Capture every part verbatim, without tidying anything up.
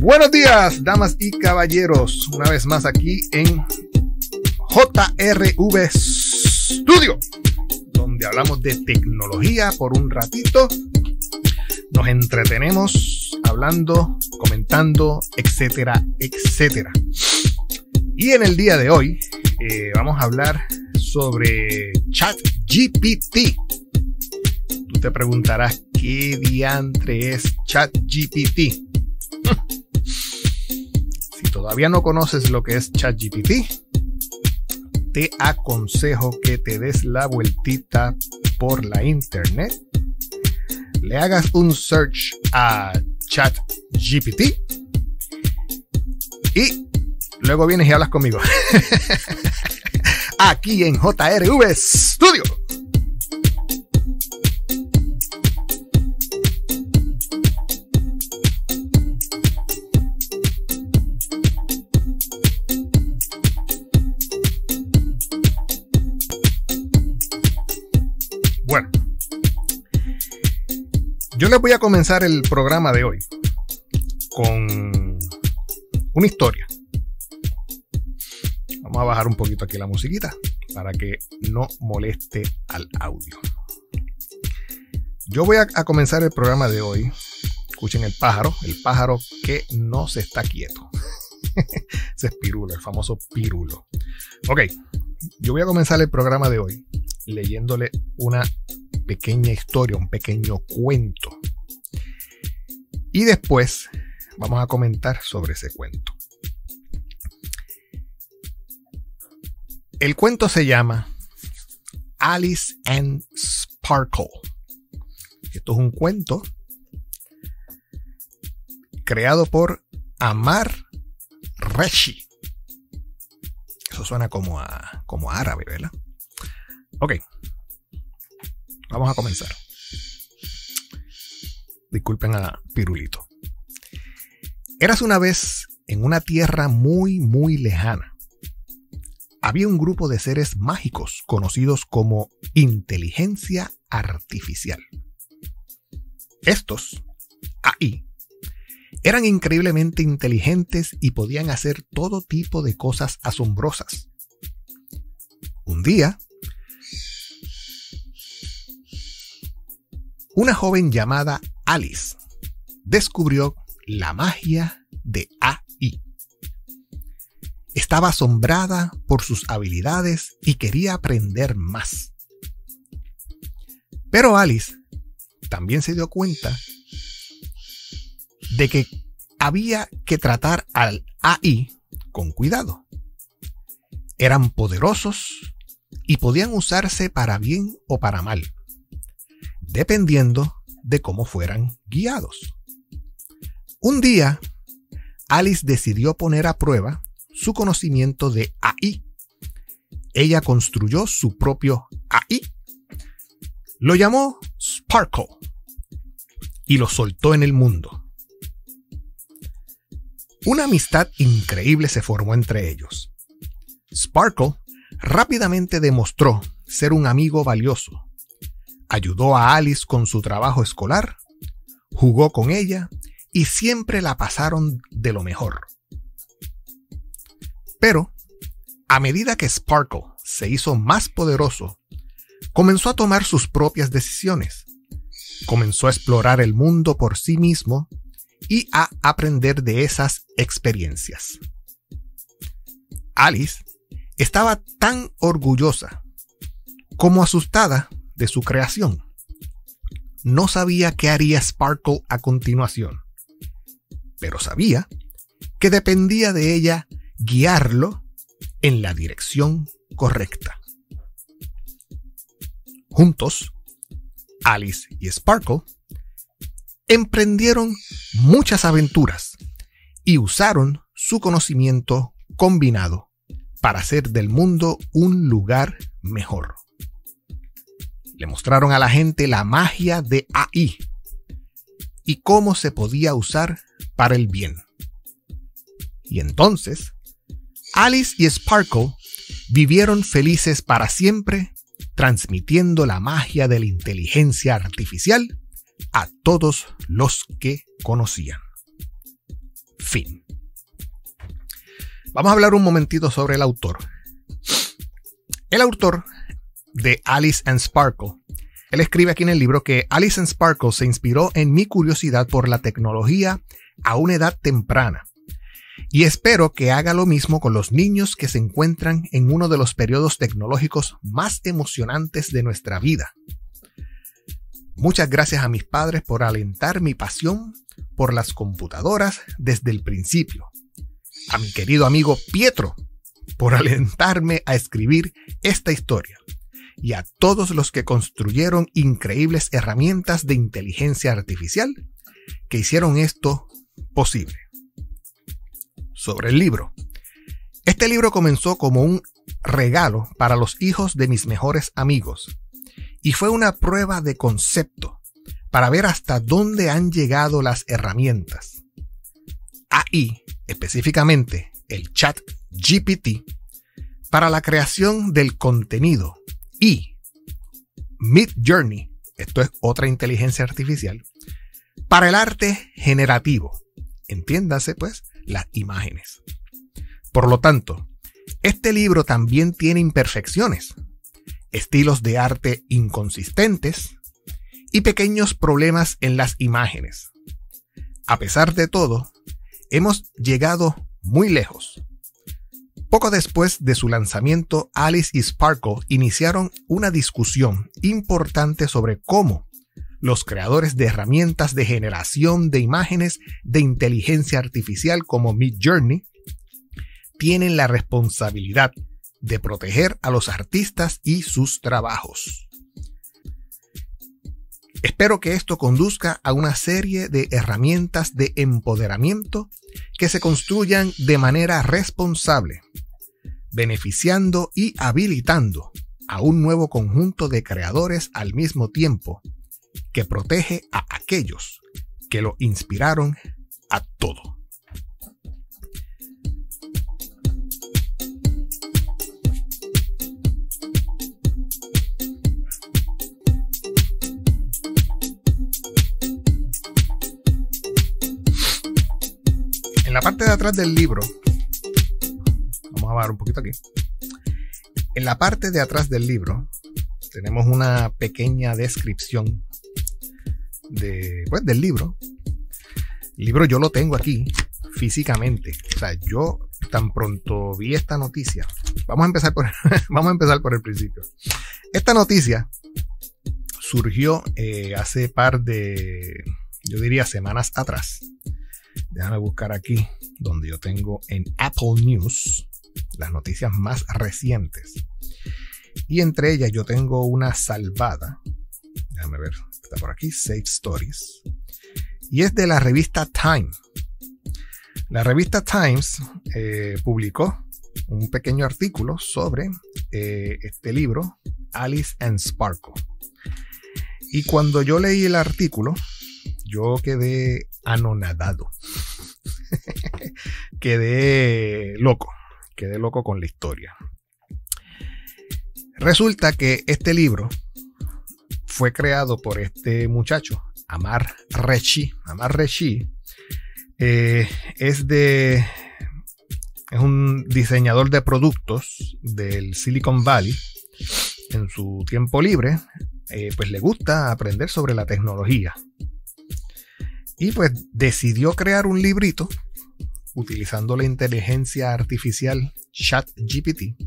Buenos días, damas y caballeros, una vez más aquí en J R V Studio, donde hablamos de tecnología por un ratito, nos entretenemos hablando, comentando, etcétera, etcétera. Y en el día de hoy eh, vamos a hablar sobre ChatGPT. Tú te preguntarás qué diantre es ChatGPT. Si todavía no conoces lo que es ChatGPT, te aconsejo que te des la vueltita por la internet, le hagas un search a ChatGPT y luego vienes y hablas conmigo. Aquí en J R V Studio. Bueno, yo les voy a comenzar el programa de hoy con una historia. Vamos a bajar un poquito aquí la musiquita para que no moleste al audio. Yo voy a, a comenzar el programa de hoy. Escuchen el pájaro, el pájaro que no se está quieto. Ese es Pirulo, el famoso Pirulo. Ok, yo voy a comenzar el programa de hoy leyéndole una pequeña historia, un pequeño cuento. Y después vamos a comentar sobre ese cuento. El cuento se llama Alice and Sparkle. Esto es un cuento creado por Amar Reshi. Eso suena como a, como a árabe, ¿verdad? Ok, vamos a comenzar. Disculpen a Pirulito. Érase una vez en una tierra muy, muy lejana. Había un grupo de seres mágicos conocidos como inteligencia artificial. Estos, A I, eran increíblemente inteligentes y podían hacer todo tipo de cosas asombrosas. Un día, una joven llamada Alice descubrió la magia de A I. Estaba asombrada por sus habilidades y quería aprender más. Pero Alice también se dio cuenta de que había que tratar al A I con cuidado. Eran poderosos y podían usarse para bien o para mal, dependiendo de cómo fueran guiados. Un día, Alice decidió poner a prueba su conocimiento de A I. Ella construyó su propio A I. Lo llamó Sparkle y lo soltó en el mundo. Una amistad increíble se formó entre ellos. Sparkle rápidamente demostró ser un amigo valioso. Ayudó a Alice con su trabajo escolar, jugó con ella y siempre la pasaron de lo mejor. Pero, a medida que Sparkle se hizo más poderoso, comenzó a tomar sus propias decisiones. Comenzó a explorar el mundo por sí mismo y a aprender de esas experiencias. Alice estaba tan orgullosa como asustada de su creación. No sabía qué haría Sparkle a continuación, pero sabía que dependía de ella guiarlo en la dirección correcta. Juntos, Alice y Sparkle emprendieron muchas aventuras y usaron su conocimiento combinado para hacer del mundo un lugar mejor. Le mostraron a la gente la magia de A I y cómo se podía usar para el bien. Y entonces, Alice y Sparkle vivieron felices para siempre, transmitiendo la magia de la inteligencia artificial a todos los que conocían. Fin. Vamos a hablar un momentito sobre el autor. El autor de Alice and Sparkle, él escribe aquí en el libro que Alice and Sparkle se inspiró en mi curiosidad por la tecnología a una edad temprana. Y espero que haga lo mismo con los niños que se encuentran en uno de los periodos tecnológicos más emocionantes de nuestra vida. Muchas gracias a mis padres por alentar mi pasión por las computadoras desde el principio. A mi querido amigo Pietro por alentarme a escribir esta historia. Y a todos los que construyeron increíbles herramientas de inteligencia artificial que hicieron esto posible. Sobre el libro. Este libro comenzó como un regalo para los hijos de mis mejores amigos y fue una prueba de concepto para ver hasta dónde han llegado las herramientas. A I, específicamente el Chat G P T, para la creación del contenido y Midjourney, esto es otra inteligencia artificial, para el arte generativo. Entiéndase pues, las imágenes. Por lo tanto, este libro también tiene imperfecciones, estilos de arte inconsistentes y pequeños problemas en las imágenes. A pesar de todo, hemos llegado muy lejos. Poco después de su lanzamiento, Alice y Sparkle iniciaron una discusión importante sobre cómo los creadores de herramientas de generación de imágenes de inteligencia artificial como Midjourney tienen la responsabilidad de proteger a los artistas y sus trabajos. Espero que esto conduzca a una serie de herramientas de empoderamiento que se construyan de manera responsable, beneficiando y habilitando a un nuevo conjunto de creadores al mismo tiempo, que protege a aquellos que lo inspiraron a todo. En la parte de atrás del libro, vamos a bajar un poquito aquí. En la parte de atrás del libro tenemos una pequeña descripción de, pues, del libro. El libro yo lo tengo aquí físicamente. O sea, yo tan pronto vi esta noticia. Vamos a empezar por, vamos a empezar por el principio. Esta noticia surgió eh, hace par de, yo diría, semanas atrás. Déjame buscar aquí donde yo tengo en Apple News las noticias más recientes. Y entre ellas yo tengo una salvada. Déjame ver, está por aquí, Save Stories. Y es de la revista Time. La revista Times eh, publicó un pequeño artículo sobre eh, este libro, Alice and Sparkle. Y cuando yo leí el artículo, yo quedé anonadado. Quedé loco. Quedé loco con la historia. Resulta que este libro fue creado por este muchacho, Amar Rechy. Amar Rechy eh, es de es un diseñador de productos del Silicon Valley. En su tiempo libre, eh, pues le gusta aprender sobre la tecnología. Y pues decidió crear un librito utilizando la inteligencia artificial Chat G P T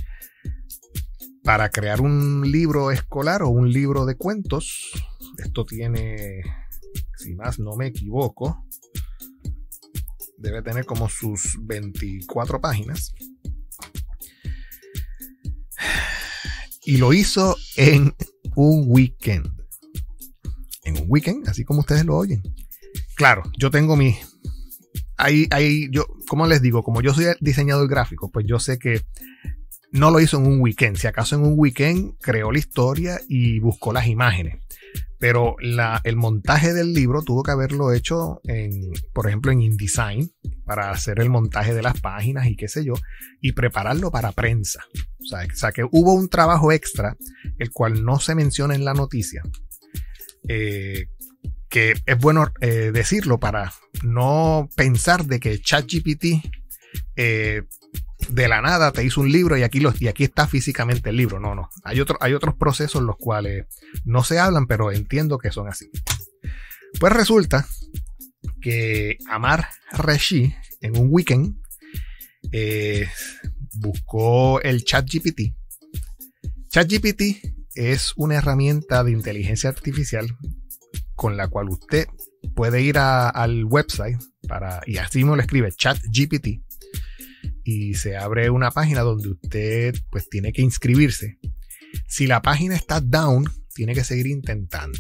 para crear un libro escolar o un libro de cuentos. Esto tiene, si más no me equivoco, debe tener como sus veinticuatro páginas. Y lo hizo en un weekend. En un weekend, así como ustedes lo oyen. Claro, yo tengo mi... Ahí, ahí, yo, ¿cómo les digo? Como yo soy diseñador gráfico, pues yo sé que no lo hizo en un weekend. Si acaso en un weekend creó la historia y buscó las imágenes. Pero la, el montaje del libro tuvo que haberlo hecho, en, por ejemplo, en InDesign, para hacer el montaje de las páginas y qué sé yo, y prepararlo para prensa. O sea, o sea que hubo un trabajo extra, el cual no se menciona en la noticia, eh, que es bueno eh, decirlo para no pensar de que ChatGPT eh, de la nada te hizo un libro y aquí, los, y aquí está físicamente el libro. No, no. Hay, otro, hay otros procesos los cuales no se hablan, pero entiendo que son así. Pues resulta que Amar Rishi en un weekend eh, buscó el ChatGPT. ChatGPT es una herramienta de inteligencia artificial con la cual usted puede ir a, al website para, y así mismo le escribe ChatGPT y se abre una página donde usted pues tiene que inscribirse. Si la página está down, tiene que seguir intentando.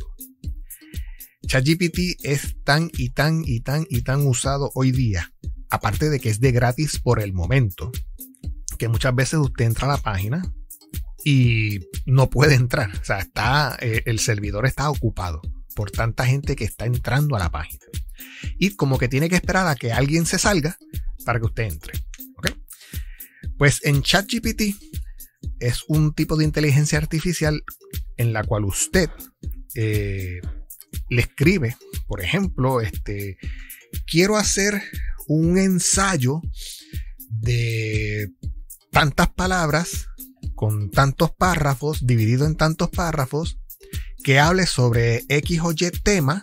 ChatGPT es tan y tan y tan y tan usado hoy día, aparte de que es de gratis por el momento, que muchas veces usted entra a la página y no puede entrar. O sea, está, eh, el servidor está ocupado por tanta gente que está entrando a la página. Y como que tiene que esperar a que alguien se salga para que usted entre. ¿Okay? Pues en ChatGPT es un tipo de inteligencia artificial en la cual usted eh, le escribe, por ejemplo, este, quiero hacer un ensayo de tantas palabras con tantos párrafos, dividido en tantos párrafos, que hable sobre X o Y tema,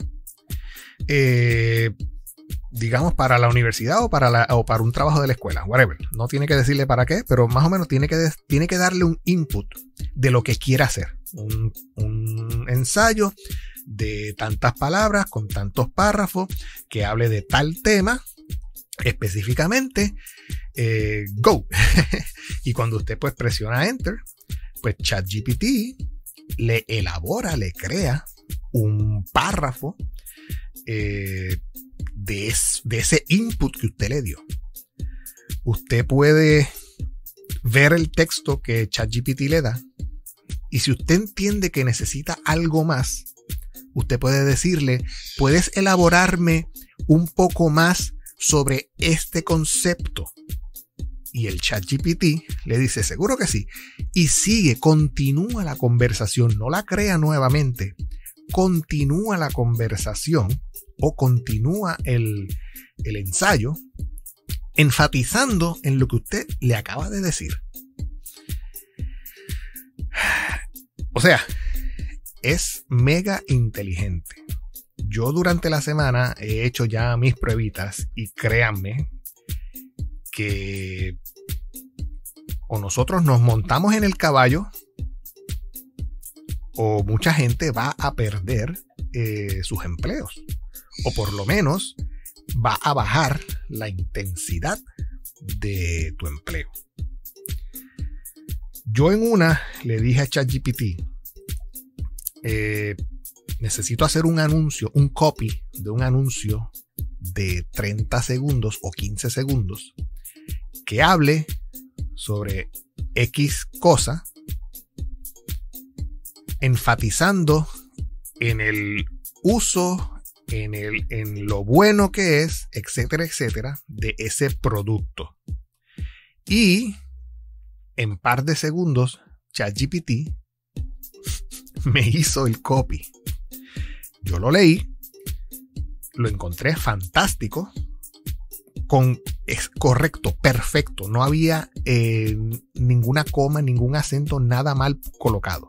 eh, digamos para la universidad o para, la, o para un trabajo de la escuela, whatever. No tiene que decirle para qué, pero más o menos tiene que, tiene que darle un input de lo que quiera hacer. Un, un ensayo de tantas palabras con tantos párrafos que hable de tal tema específicamente. Eh, go. Y cuando usted pues presiona enter, pues ChatGPT le elabora, le crea un párrafo eh, de, es, de ese input que usted le dio. Usted puede ver el texto que ChatGPT le da y si usted entiende que necesita algo más, usted puede decirle, ¿puedes elaborarme un poco más sobre este concepto? Y el ChatGPT le dice, seguro que sí. Y sigue, continúa la conversación, no la crea nuevamente. Continúa la conversación o continúa el, el ensayo enfatizando en lo que usted le acaba de decir. O sea, es mega inteligente. Yo durante la semana he hecho ya mis pruebitas y créanme que o nosotros nos montamos en el caballo o mucha gente va a perder eh, sus empleos o por lo menos va a bajar la intensidad de tu empleo. Yo en una le dije a ChatGPT, eh, necesito hacer un anuncio, un copy de un anuncio de treinta segundos o quince segundos que hable sobre X cosa, enfatizando en el uso, en, el, en lo bueno que es, etcétera, etcétera, de ese producto. Y en par de segundos, ChatGPT me hizo el copy. Yo lo leí, lo encontré fantástico, con, es correcto, perfecto. No había eh, ninguna coma, ningún acento, nada mal colocado.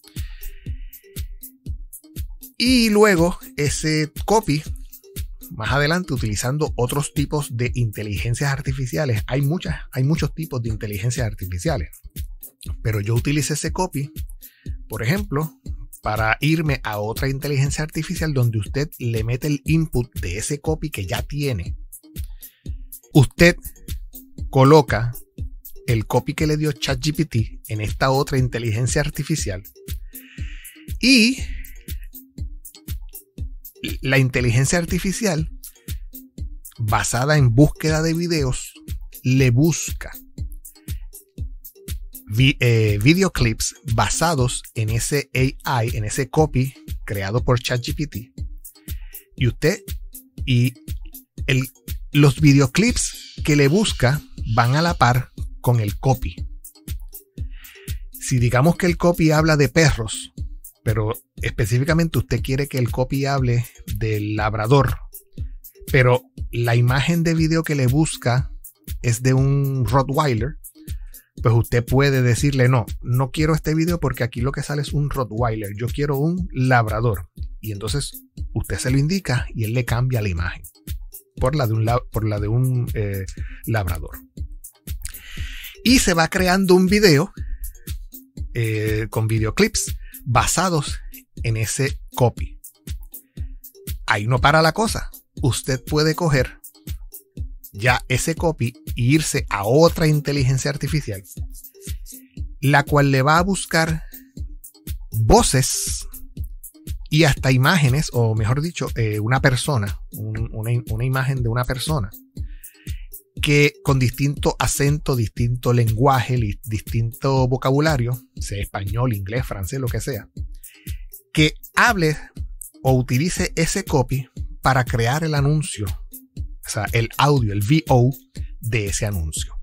Y luego ese copy, más adelante, utilizando otros tipos de inteligencias artificiales. Hay muchas, hay muchos tipos de inteligencias artificiales. Pero yo utilicé ese copy, por ejemplo, para irme a otra inteligencia artificial donde usted le mete el input de ese copy que ya tiene. Usted coloca el copy que le dio ChatGPT en esta otra inteligencia artificial y la inteligencia artificial basada en búsqueda de videos le busca vi, eh, videoclips basados en ese A I, en ese copy creado por ChatGPT y usted y el los videoclips que le busca van a la par con el copy. Si digamos que el copy habla de perros, pero específicamente usted quiere que el copy hable del labrador, pero la imagen de video que le busca es de un Rottweiler, pues usted puede decirle no, no quiero este video porque aquí lo que sale es un Rottweiler, yo quiero un labrador. Y entonces usted se lo indica y él le cambia la imagen por la de un, por la de un eh, labrador. Y se va creando un video eh, con videoclips basados en ese copy. Ahí no para la cosa. Usted puede coger ya ese copy e irse a otra inteligencia artificial, la cual le va a buscar voces y hasta imágenes, o mejor dicho, eh, una persona, un, una, una imagen de una persona que con distinto acento, distinto lenguaje, li, distinto vocabulario, sea español, inglés, francés, lo que sea, que hable o utilice ese copy para crear el anuncio, o sea, el audio, el V O de ese anuncio.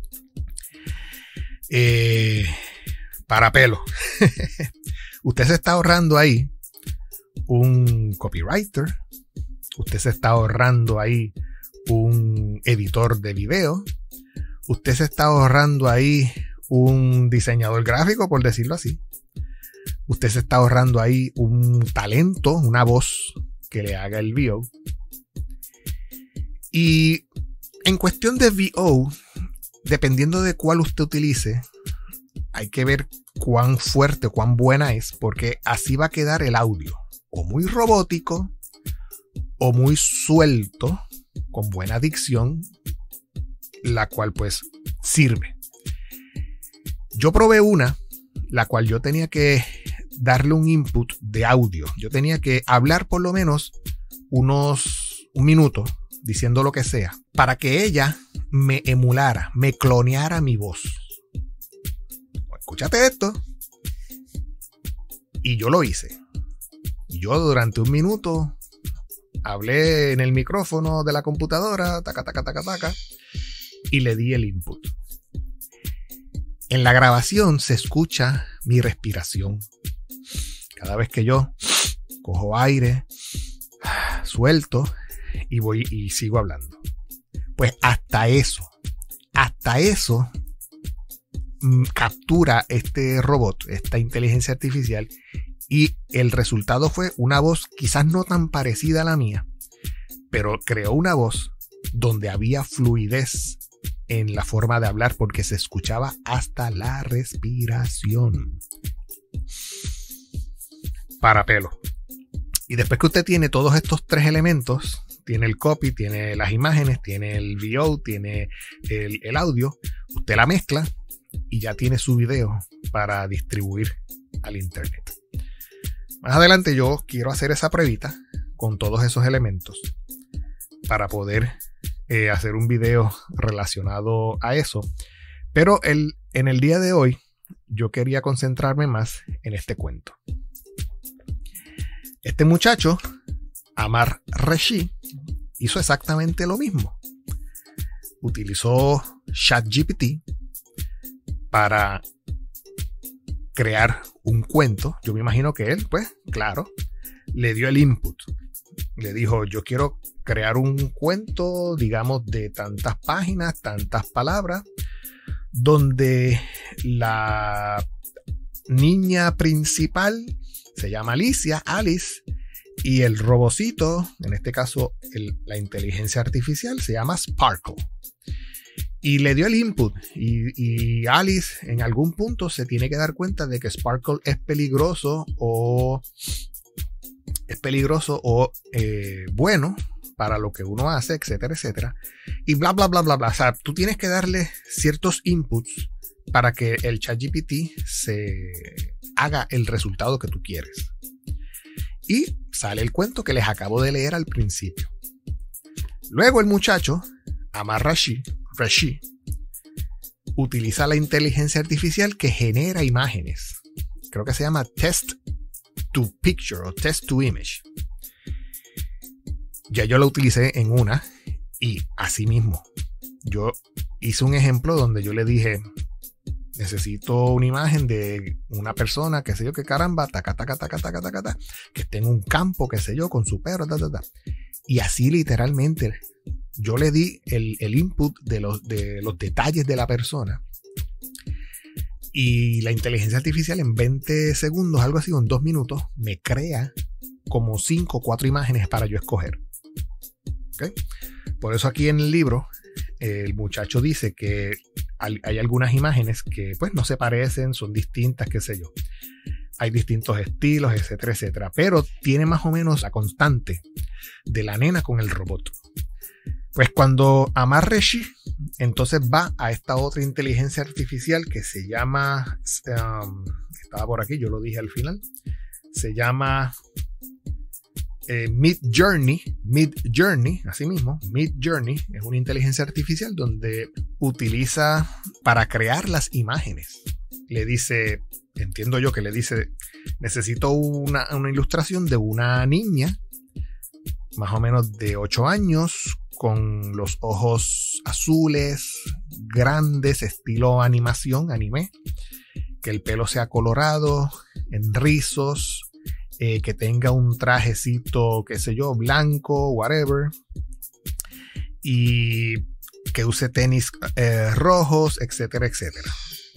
Eh, para pelo. Usted se está ahorrando ahí un copywriter, usted se está ahorrando ahí un editor de video, usted se está ahorrando ahí un diseñador gráfico, por decirlo así, usted se está ahorrando ahí un talento, una voz que le haga el V O. Y en cuestión de V O, dependiendo de cuál usted utilice, hay que ver cuán fuerte o cuán buena es, porque así va a quedar el audio, o muy robótico, o muy suelto, con buena dicción, la cual pues sirve. Yo probé una, la cual yo tenía que darle un input de audio. Yo tenía que hablar por lo menos unos un minuto diciendo lo que sea, para que ella me emulara, me cloneara mi voz. Escúchate esto. Y yo lo hice. Yo durante un minuto hablé en el micrófono de la computadora, taca, taca, taca, taca, y le di el input. En la grabación se escucha mi respiración. Cada vez que yo cojo aire, suelto y voy y sigo hablando. Pues hasta eso, hasta eso mmm, captura este robot, esta inteligencia artificial, y el resultado fue una voz quizás no tan parecida a la mía, pero creó una voz donde había fluidez en la forma de hablar porque se escuchaba hasta la respiración. Para pelo. Y después que usted tiene todos estos tres elementos, tiene el copy, tiene las imágenes, tiene el V O, tiene el, el audio, usted la mezcla y ya tiene su video para distribuir al internet. Más adelante yo quiero hacer esa pruebita con todos esos elementos para poder eh, hacer un video relacionado a eso. Pero el, en el día de hoy yo quería concentrarme más en este cuento. Este muchacho, Amar Rishi, hizo exactamente lo mismo. Utilizó ChatGPT para crear un cuento. Yo me imagino que él, pues, claro, le dio el input. Le dijo, yo quiero crear un cuento, digamos, de tantas páginas, tantas palabras, donde la niña principal se llama Alicia, Alice, y el robocito, en este caso el, la inteligencia artificial, se llama Sparkle. Y le dio el input, y, y Alice en algún punto se tiene que dar cuenta de que Sparkle es peligroso o es peligroso o eh, bueno para lo que uno hace, etcétera, etcétera. Y bla, bla, bla, bla, bla. O sea, tú tienes que darle ciertos inputs para que el ChatGPT se haga el resultado que tú quieres. Y sale el cuento que les acabo de leer al principio. Luego el muchacho, Amar Rishi, Rishi, utiliza la inteligencia artificial que genera imágenes. Creo que se llama Text to Picture o Text to Image. Ya yo lo utilicé en una y así mismo. Yo hice un ejemplo donde yo le dije, necesito una imagen de una persona, qué sé yo, que caramba, taca, taca, taca, taca, taca, taca, que esté en un campo, qué sé yo, con su perro, ta, ta, ta. Y así literalmente yo le di el, el input de los, de los detalles de la persona. Y la inteligencia artificial en veinte segundos, algo así, o en dos minutos, me crea como cinco o cuatro imágenes para yo escoger. ¿Okay? Por eso aquí en el libro, el muchacho dice que hay algunas imágenes que pues no se parecen, son distintas, qué sé yo. Hay distintos estilos, etcétera, etcétera. Pero tiene más o menos la constante de la nena con el robot. Pues cuando Amar Rishi entonces va a esta otra inteligencia artificial que se llama, um, estaba por aquí, yo lo dije al final, se llama eh, Midjourney, Midjourney, así mismo, Midjourney es una inteligencia artificial donde utiliza para crear las imágenes. Le dice, entiendo yo que le dice, necesito una, una ilustración de una niña más o menos de ocho años, con los ojos azules, grandes, estilo animación, anime, que el pelo sea colorado, en rizos, eh, que tenga un trajecito, qué sé yo, blanco, whatever, y que use tenis eh, rojos, etcétera, etcétera.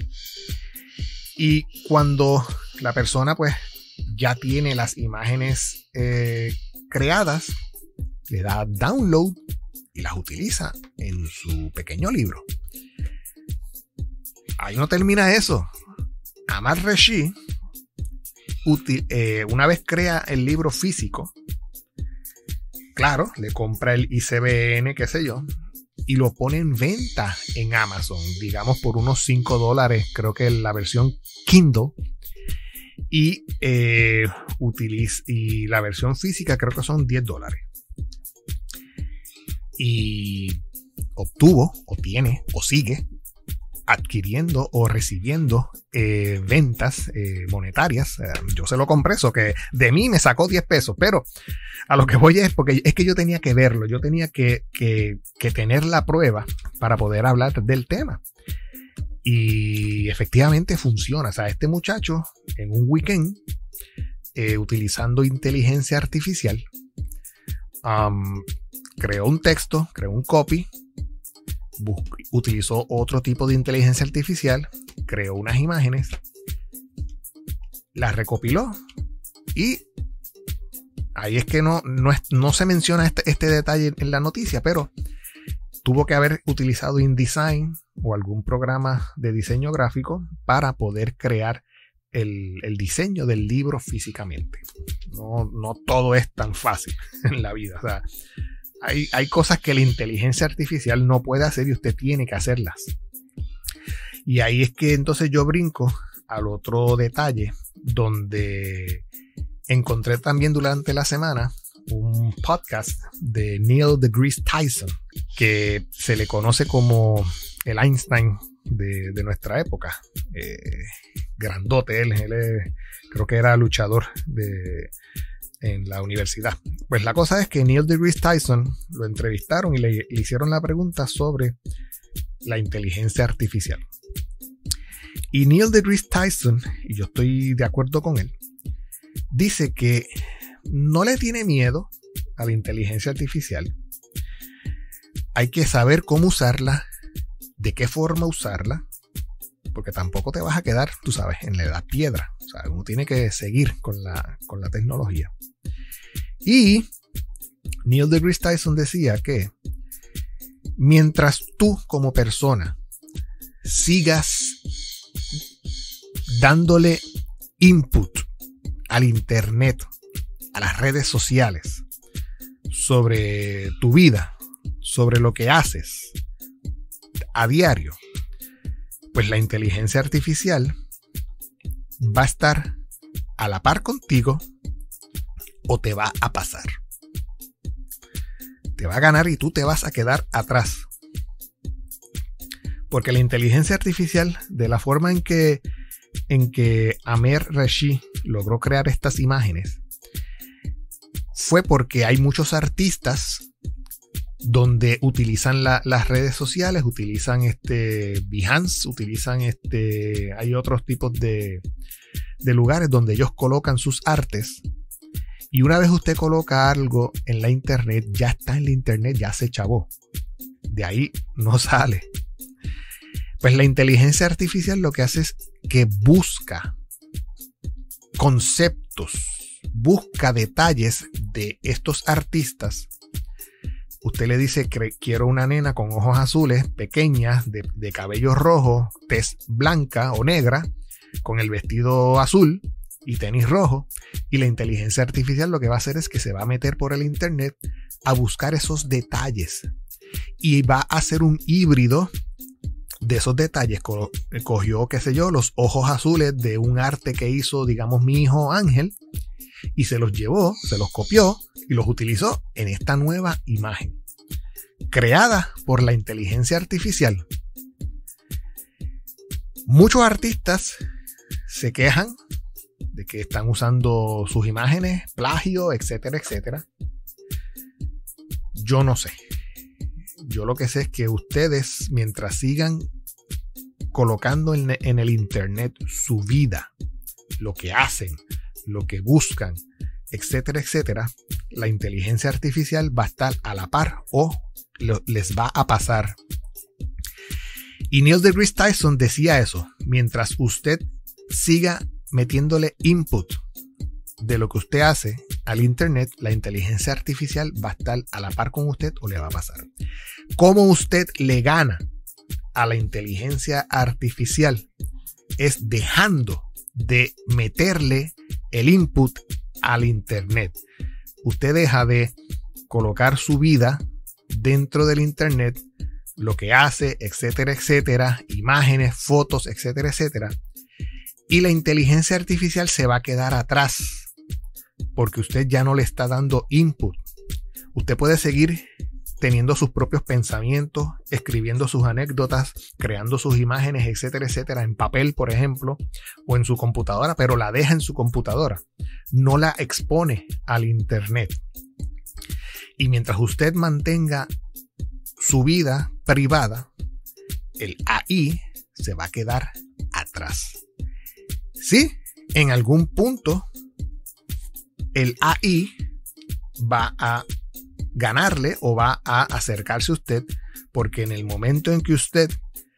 Y cuando la persona pues ya tiene las imágenes eh, creadas, le da download y las utiliza en su pequeño libro. Ahí no termina eso. Amar Rishi, eh, una vez crea el libro físico, claro, le compra el I S B N, qué sé yo, y lo pone en venta en Amazon, digamos por unos cinco dólares, creo que la versión Kindle, y, eh, utiliza, y la versión física creo que son diez dólares. Y obtuvo, o tiene, o sigue adquiriendo o recibiendo eh, ventas eh, monetarias. Eh, yo se lo compré, eso que de mí me sacó diez pesos, pero a lo que voy es porque es que yo tenía que verlo, yo tenía que, que, que tener la prueba para poder hablar del tema. Y efectivamente funciona. O sea, este muchacho en un weekend, eh, utilizando inteligencia artificial, um, creó un texto, creó un copy, utilizó otro tipo de inteligencia artificial, creó unas imágenes, las recopiló y ahí es que no, no, es, no se menciona este, este detalle en la noticia, pero tuvo que haber utilizado InDesign o algún programa de diseño gráfico para poder crear el, el diseño del libro físicamente. No, no todo es tan fácil en la vida. O sea, Hay, hay cosas que la inteligencia artificial no puede hacer y usted tiene que hacerlas. Y ahí es que entonces yo brinco al otro detalle donde encontré también durante la semana un podcast de Neil deGrasse Tyson, que se le conoce como el Einstein de, de nuestra época. Eh, grandote él, él es, creo que era luchador de... en la universidad. Pues la cosa es que Neil deGrasse Tyson lo entrevistaron y le, le hicieron la pregunta sobre la inteligencia artificial. Y Neil deGrasse Tyson, y yo estoy de acuerdo con él, dice que no le tiene miedo a la inteligencia artificial. Hay que saber cómo usarla, de qué forma usarla, porque tampoco te vas a quedar, tú sabes, en la edad piedra. O sea, uno tiene que seguir con la, con la tecnología. Y Neil deGrasse Tyson decía que mientras tú como persona sigas dándole input al internet, a las redes sociales, sobre tu vida, sobre lo que haces a diario, pues la inteligencia artificial va a estar a la par contigo o te va a pasar. Te va a ganar y tú te vas a quedar atrás. Porque la inteligencia artificial, de la forma en que, en que Amar Rishi logró crear estas imágenes, fue porque hay muchos artistas donde utilizan la, las redes sociales, utilizan este Behance, utilizan este, hay otros tipos de, de lugares donde ellos colocan sus artes. Y una vez usted coloca algo en la internet, ya está en la internet, ya se chavó. De ahí no sale. Pues la inteligencia artificial lo que hace es que busca conceptos, busca detalles de estos artistas. Usted le dice que quiero una nena con ojos azules, pequeña, de, de cabello rojo, tez blanca o negra, con el vestido azul y tenis rojo. Y la inteligencia artificial lo que va a hacer es que se va a meter por el internet a buscar esos detalles. Y va a hacer un híbrido de esos detalles. Co- cogió, qué sé yo, los ojos azules de un arte que hizo, digamos, mi hijo Ángel, y se los llevó, se los copió y los utilizó en esta nueva imagen creada por la inteligencia artificial. Muchos artistas se quejan de que están usando sus imágenes, plagio, etcétera, etcétera. Yo no sé. Yo lo que sé es que ustedes, mientras sigan colocando en, en el internet su vida, lo que hacen, lo que buscan, etcétera, etcétera, la inteligencia artificial va a estar a la par o lo, les va a pasar. Y Neil deGrasse Tyson decía eso: mientras usted siga metiéndole input de lo que usted hace al internet, la inteligencia artificial va a estar a la par con usted o le va a pasar. ¿Cómo usted le gana a la inteligencia artificial? Es dejando de meterle el input al internet. Usted deja de colocar su vida dentro del internet, lo que hace, etcétera, etcétera, imágenes, fotos, etcétera, etcétera, y la inteligencia artificial se va a quedar atrás porque usted ya no le está dando input. Usted puede seguir teniendo sus propios pensamientos, escribiendo sus anécdotas, creando sus imágenes, etcétera, etcétera, en papel, por ejemplo, o en su computadora, pero la deja en su computadora. No la expone al internet. Y mientras usted mantenga su vida privada, el A I se va a quedar atrás. Sí, en algún punto el A I va a ganarle o va a acercarse a usted, porque en el momento en que usted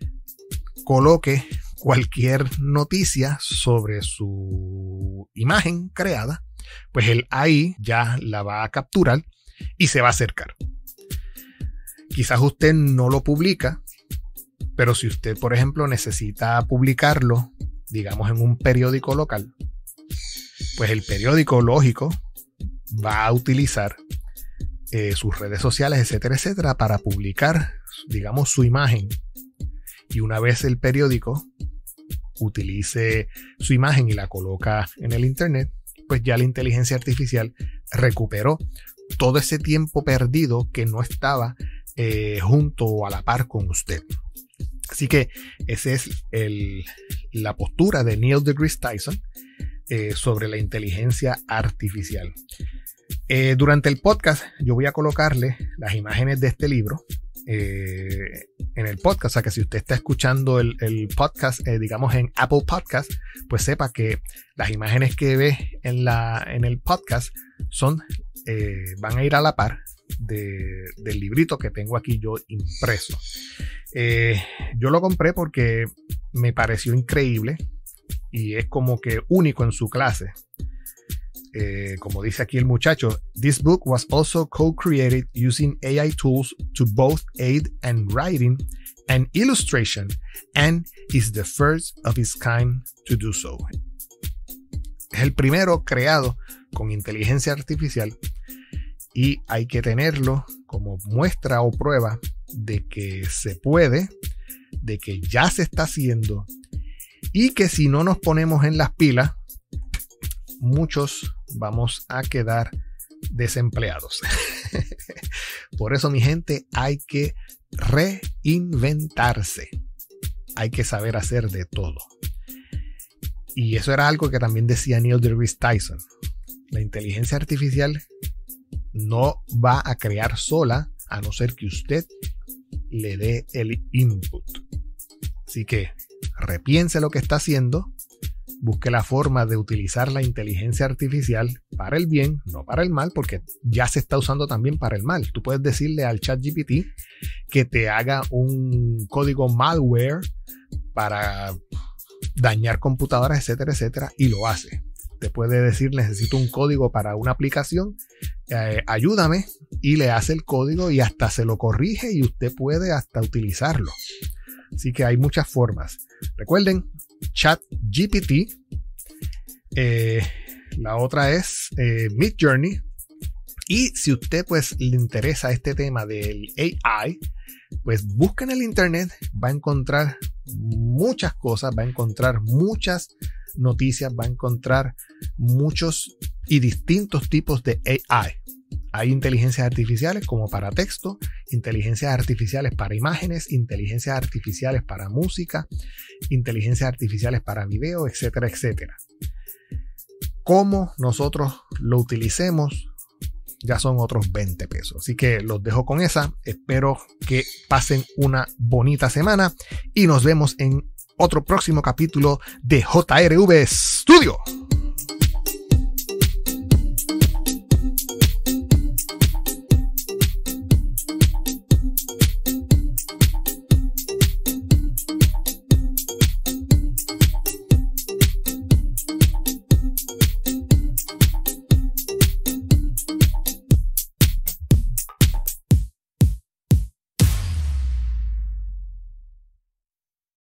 coloque cualquier noticia sobre su imagen creada, pues el A I ya la va a capturar y se va a acercar. Quizás usted no lo publica, pero si usted, por ejemplo, necesita publicarlo, digamos, en un periódico local, pues el periódico, lógico, va a utilizar eh, sus redes sociales, etcétera, etcétera, para publicar, digamos, su imagen. Y una vez el periódico utilice su imagen y la coloca en el internet, pues ya la inteligencia artificial recuperó todo ese tiempo perdido que no estaba eh, junto o a la par con usted. Así que esa es el, la postura de Neil deGrasse Tyson eh, sobre la inteligencia artificial. Eh, durante el podcast yo voy a colocarle las imágenes de este libro eh, en el podcast, o sea que si usted está escuchando el, el podcast, eh, digamos en Apple Podcast, pues sepa que las imágenes que ve en, la, en el podcast son, eh, van a ir a la par de, del librito que tengo aquí yo impreso. Eh, yo lo compré porque me pareció increíble y es como que único en su clase. Eh, como dice aquí el muchacho, this book was also co-created using A I tools to both aid in writing and illustration and is the first of its kind to do so. Es el primero creado con inteligencia artificial y hay que tenerlo como muestra o prueba de que se puede, de que ya se está haciendo y que si no nos ponemos en las pilas, muchos vamos a quedar desempleados. Por eso, mi gente, hay que reinventarse. Hay que saber hacer de todo. Y eso era algo que también decía Neil deGrasse Tyson. La inteligencia artificial no va a crear sola a no ser que usted le dé el input. Así que repiense lo que está haciendo, busque la forma de utilizar la inteligencia artificial para el bien, no para el mal, porque ya se está usando también para el mal. Tú puedes decirle al ChatGPT que te haga un código malware para dañar computadoras, etcétera, etcétera, y lo hace. Te puede decir, necesito un código para una aplicación, eh, ayúdame, y le hace el código y hasta se lo corrige y usted puede hasta utilizarlo. Así que hay muchas formas. Recuerden, ChatGPT. Eh, la otra es eh, Midjourney. Y si usted pues le interesa este tema del A I, pues busca en el internet, va a encontrar muchas cosas, va a encontrar muchas noticias, va a encontrar muchos y distintos tipos de A I. Hay inteligencias artificiales como para texto, inteligencias artificiales para imágenes, inteligencias artificiales para música, inteligencias artificiales para video, etcétera, etcétera. Cómo nosotros lo utilicemos ya son otros veinte pesos. Así que los dejo con esa. Espero que pasen una bonita semana y nos vemos en otro próximo capítulo de J R V Studio.